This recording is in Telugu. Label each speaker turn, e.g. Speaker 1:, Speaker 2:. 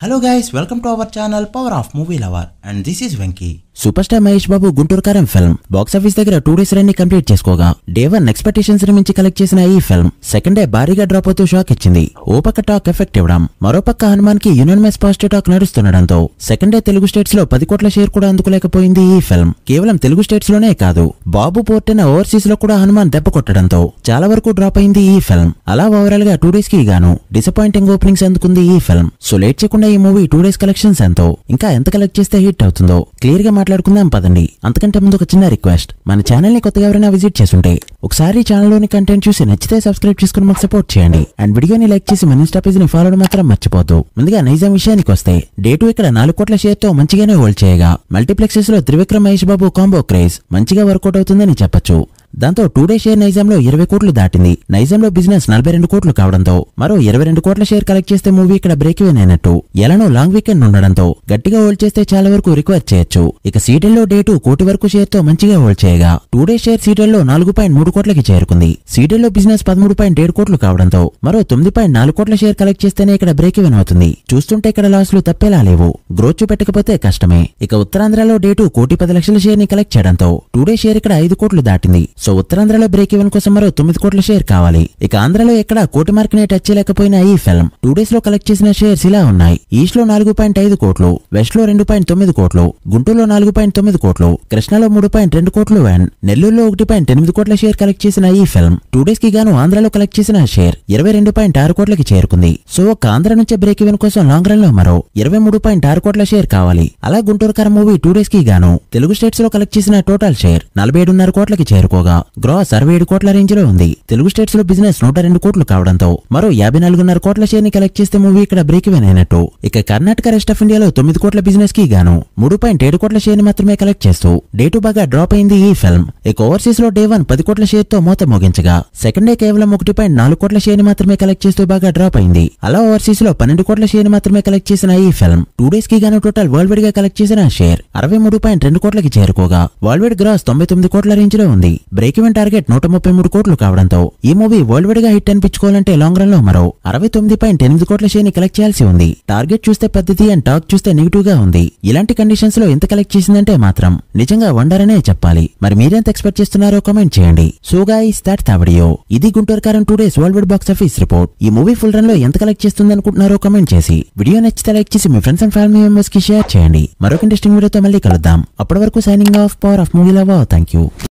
Speaker 1: Hello guys, welcome to our channel Power of Movie Lover and this is Venki.
Speaker 2: Super star Mahesh Babu Guntur Kaaram film box office దగ్గర 2 డేస్ రన్ ని కంప్లీట్ చేసుకోగా డే 1 ఎక్స్పెక్టేషన్స్ ని మించి కలెక్ట్ చేసిన ఈ ఫిల్మ్ సెకండ్ డే భారీగా డ్రాప్ అవుతూ షాక్ ఇచ్చింది. ఓ పక్క టాక్ ఎఫెక్ట్ ఇవ్వడం, మరో పక్క హనుమాన్ కి యూనియన్స్ పాజిటివ్ టాక్ నడుస్తుండడంతో సెకండ్ డే తెలుగు స్టేట్స్ లో 10 కోట్ల షేర్ కూడా అందుకోలేకపోయింది ఈ ఫిల్మ్. కేవలం తెలుగు స్టేట్స్ లోనే కాదు, బాబు పోర్టైన ఓవర్సీస్ లో కూడా హనుమాన్ దెబ్బ కొట్టడంతో చాలా వరకు డ్రాప్ అయింది ఈ ఫిల్మ్. అలా ఓవరాల్ గా 2 డేస్ కి గాను డిసప్పాయింటింగ్ ఓపెనింగ్స్ అందుకుంది ఈ ఫిల్మ్. సో లేట్ చేయకుండా ఈ మూవీ 2 డేస్ కలెక్షన్స్ ఎంతో, ఇంకా ఎంత కలెక్ట్ చేస్తే హిట్ అవుతుందో క్లియర్ గా మాట్లాడుకుందాం పదండి. అంతకంటే ముందు ఒక చిన్న రిక్వెస్ట్, మన ఛానల్ ని కొత్తగా ఎవరైనా విజిట్ చేస్తుంటే ఒకసారి ఛానల్ లోని కంటెంట్ చూసి నచ్చితే సబ్స్క్రైబ్ చేసుకుని మాకు సపోర్ట్ చేయండి. అండ్ వీడియోని లైక్ చేసి మన ఇన్స్టా పేజ్ ని ఫాలో మాత్రం మర్చిపోద్దు. ముందుగా నైజాం విషయానికి వస్తే డే 2 ఇక్కడ 4 కోట్ల షేర్ తో మంచిగానే హోల్డ్ చేయగా మల్టీప్లెక్సెస్ లో త్రివిక్రమ్ మహేష్ బాబు కాంబో క్రేజ్ మంచిగా వర్కౌట్ అవుతుందని చెప్పొచ్చు. దాంతో 2 డే షేర్ నైజాంలో 20 కోట్లు దాటింది. నైజాంలో బిజినెస్ 42 కోట్లు కావడంతో మరో 22 కోట్ల షేర్ కలెక్ట్ చేస్తే మూవీ ఇక్కడ బ్రేక్ ఈవెన్ అయినట్టు. ఎలానో లాంగ్ వీకెండ్ ఉండడంతో గట్టిగా హోల్డ్ చేస్తే చాలా వరకు రిక్వైర్ చేయొచ్చు. ఇక సీడెల్లో డే 2 కోటి వరకు షేర్ తో మంచిగా హోల్డ్ చేయగా 2 డే షేర్ సీడెల్లో 4.3 కోట్లకి చేరుకుంది. సీడెల్లో బిజినెస్ 13.7 కోట్లు కావడంతో మరో 9.4 కోట్ల షేర్ కలెక్ట్ చేస్తేనే ఇక్కడ బ్రేక్ ఈవెన్ అవుతుంది. చూస్తుంటే ఇక్కడ లాస్లు తప్పేలా లేవు, గ్రోత్ చూపెట్టకపోతే కష్టమే. ఇక ఉత్తరాంధ్రలో డే 2 కోటి 10 లక్షల షేర్ ని కలెక్ట్ చేయడంతో 2 డే షేర్ ఇక్కడ 5 కోట్లు దాటింది. సో ఉత్తరాంధ్రలో బ్రేక్ ఈవెన్ కోసం మరో 9 కోట్ల షేర్ కావాలి. ఇక ఆంధ్రలో ఎక్కడ కోటి మార్క్ ని టచ్ చేయలేకపోయిన ఈ ఫిల్మ్ 2 డేస్ లో కలెక్ట్ చేసిన షేర్స్ ఇలా ఉన్నాయి. ఈస్ట్ లో 4.5 కోట్లు, వెస్ట్ లో 2.9 కోట్లు, గుంటూరులో 4.9 కోట్లు, కృష్ణలో 3.2 కోట్లు అండ్ నెల్లూరులో 1.8 కోట్ల షేర్ కలెక్ట్ చేసిన ఈ ఫిల్మ్ 2 డేస్ కి గాను ఆంధ్రలో కలెక్ట్ చేసిన షేర్ 22.6 కోట్లకి చేరుకుంది. సో ఒక ఆంధ్ర నుంచే బ్రేక్ ఈవెన్ కోసం లాంగ్ రన్ లో మరో 23.6 కోట్ల షేర్ కావాలి. అలా గుంటూరు కారం మూవీ 2 డేస్ కి గాను తెలుగు స్టేట్స్ లో కలెక్ట్ చేసిన టోటల్ షేర్ 47.5 కోట్లకి చేరుకోగా గ్రాస్ 67 కోట్ల రేంజ్ లో ఉంది. తెలుగు స్టేట్స్ లో బిజినెస్ 102 కోట్లు కావడంతో మరో 54.5 కోట్ల షేర్ ని కలెక్ట్ చేస్తే మూవీ ఇక్కడ బ్రేక్ ఈవెన్ అయినట్టు. ఇక కర్ణాటక రెస్ట్ ఆఫ్ ఇండియాలో 9 కోట్ల బిజినెస్ కి గాను 3.7 కోట్ల షేర్ ని మాత్రమే కలెక్ట్ చేస్తూ డే 2 బాగా డ్రాప్ అయింది ఈ ఫిల్మ్. ఇక ఓవర్సీస్ లో డే 1 10 కోట్ల షేర్ తో మోత మోగించగా సెకండ్ డే కేవలం 1.4 కోట్ల షేర్ ని మాత్రమే కలెక్ట్ చేస్తూ బాగా డ్రాప్ అయింది. అలా ఓవర్సీస్ లో 12 కోట్ల షేర్ ని మాత్రమే కలెక్ట్ చేసిన ఈ ఫిల్మ్ 2 డేస్ కి గాను టోటల్ వరల్డ్ వైడ్ గా కలెక్ట్ చేసిన షేర్ 63.2 కోట్లకి చేరుకోగా వరల్డ్ వైడ్ గ్రాస్ 99 కోట్ల రేంజ్ లో ఉంది. బ్రేక్ ఈవెన్ టార్గెట్ 133 కోట్లు కావడంతో ఈ మూవీ వరల్డ్ వైడ్ గా హిట్ అనిపించుకోవాలంటే లాంగ్ రన్ లో మరో 69.8 కోట్ల షేర్ ని కలెక్ట్ చేయాల్సి ఉంది. టార్గెట్ చూస్తే పెద్దది అండ్ టాక్ చూస్తే నెగిటివ్ గా ఉంది. ఇలాంటి కండిషన్స్ లో ఎంత కలెక్ట్ చేసిందంటే మాత్రం నిజంగా వండర్ అనే చెప్పాలి. మరి మీరెంత ఎక్స్పెక్ట్ చేస్తున్నారో కామెంట్ చేయండి. So guys, that's the video. ఇది Guntur Kaaram 2 days worldwide box office report. ఈ మూవీ ఫుల్ రన్ లో ఎంత కలెక్ట్ చేస్తుంది అనుకుంటున్నారో కామెంట్ చేసి వీడియో నచ్చితే లైక్ చేసి మీ ఫ్రెండ్స్ అండ్ ఫ్యామిలీ మెంబర్స్ కి షేర్ చేయండి. మరొక ఇంట్రెస్టింగ్ వీడియోతో మళ్ళీ కలుద్దాం. అప్పటి వరకు signing off, power off movie lover. Thank you.